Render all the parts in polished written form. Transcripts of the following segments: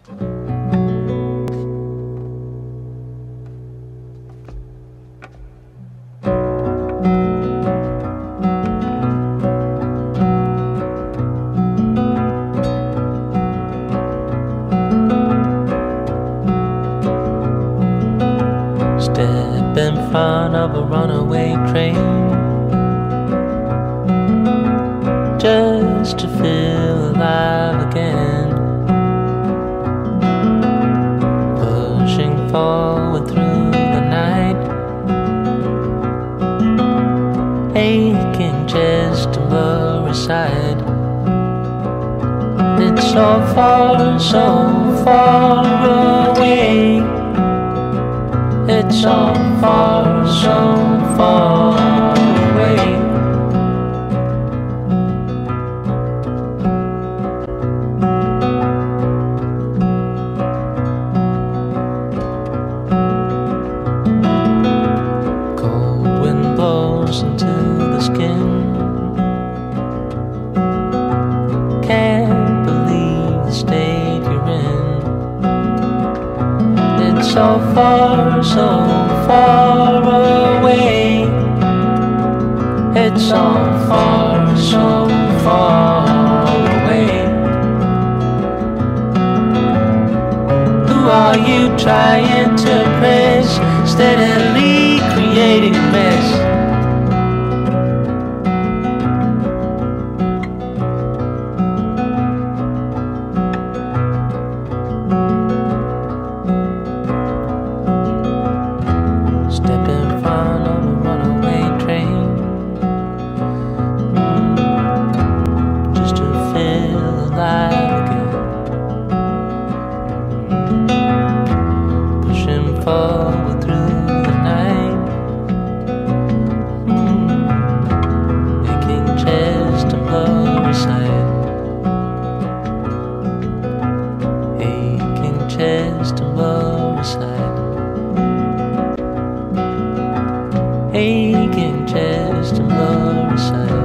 Step in front of a runaway train just to feel alive again, pushing forward through the night, aching just to blur aside. It's so far away. It's so far away. Cold wind blows into the skin. Can't believe the state you're in. It's so far away. It's so far away. Who are you trying to impress, steadily creating a mess? Step in front of a runaway train just to feel alive again, pushing forward through the night, making chest and blow aside, aching chest and blow aside, aching chest and blow aside.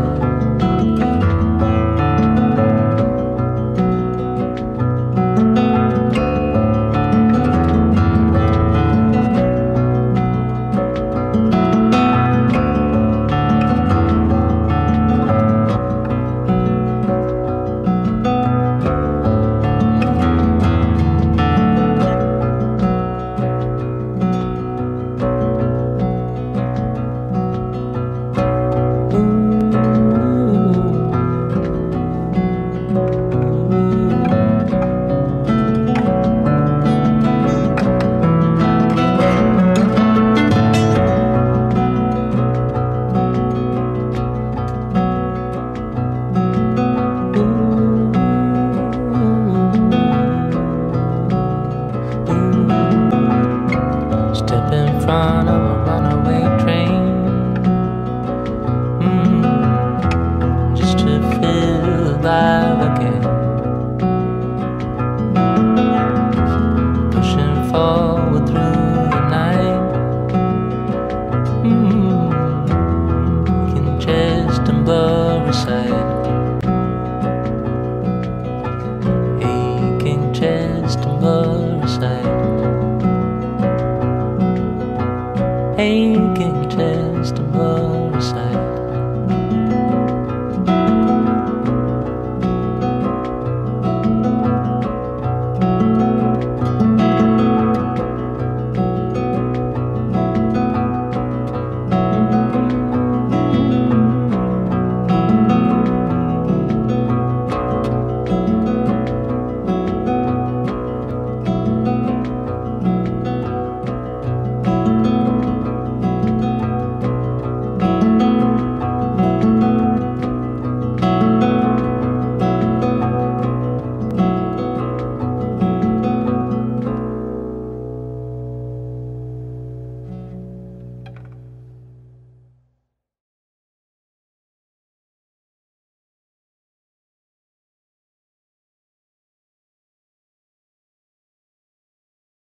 Step in front of a runaway train just to feel alive again, pushing forward through the night, making chest and blur aside, aching chest and blur aside, aching chest.